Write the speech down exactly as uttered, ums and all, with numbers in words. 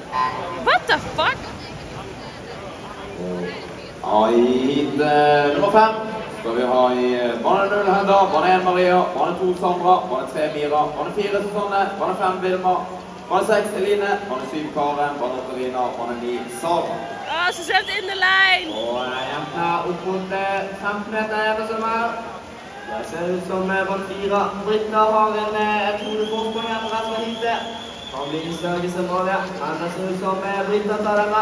What the fuck? Ja, i hit eh, nummer fem skal vi ha i bane null Hedda, bane én Maria, bane to Sandra, bane tre Mira, bane fire Susanne, bane fem Vilma, bane seks Eline, bane syv Karen, bane åtte Rina, bane ni Sara. Åh, så slemt in the line! Og jentene opp mot femten meter her som er. Det ser ut som bane fire Britta har en etrolig forsprung etter resten av hitet. Han blir i slaget som må det, men det ser ut som Britta tar den.